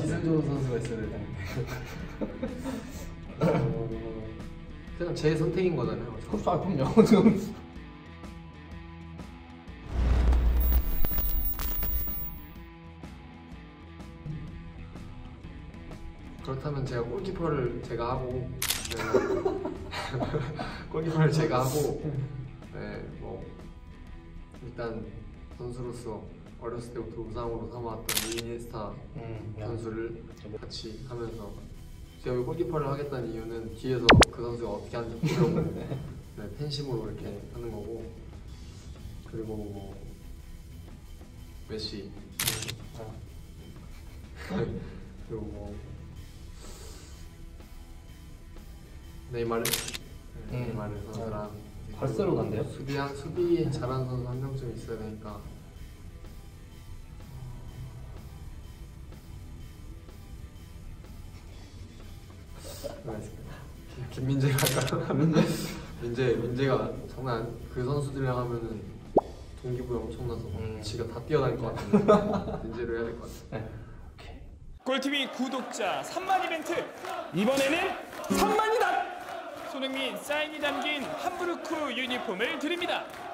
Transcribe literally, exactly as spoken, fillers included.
기술 좋은 선수가 있어야 되잖아요. 어... 그냥 제 선택인 거잖아요. 아, 그럼요. 지금 그렇다면 제가 골키퍼를 제가 하고 네. 골키퍼를 제가 하고 네, 뭐 일단 선수로서 어렸을 때부터 우상으로 삼아왔던 이니에스타 음, 선수를 같이 하면서 제가 왜 골키퍼를 하겠다는 이유는 뒤에서 그 선수가 어떻게 하는지 보려고 네, 팬심으로 이렇게 하는 거고 그리고 뭐 메시 그리고 뭐 네이마르 네, 음. 네이마르 선수랑 바르셀로나인데요? 수비 수비 잘하는 선수 한 명쯤 있어야 되니까 김민재가 할까요? 민재 민재가 장난 그 선수들이랑 하면은 동기부여 엄청나서 음. 지가 다 뛰어다닐 것 같은데 민재로 해야 될 것 같아. 네. 골티비 구독자 삼만 이벤트 이번에는 삼만이다. 손흥민 사인이 담긴 함부르크 유니폼을 드립니다.